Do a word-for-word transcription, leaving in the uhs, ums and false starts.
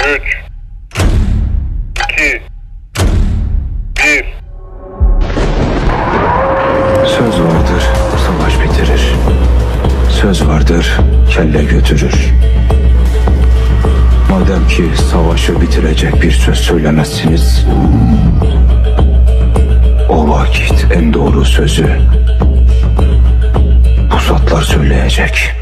Üç, iki, bir. Söz vardır, savaş bitirir. Söz vardır, kelle götürür. Madem ki savaşı bitirecek bir söz söylemezsiniz, o vakit en doğru sözü pusatlar söyleyecek.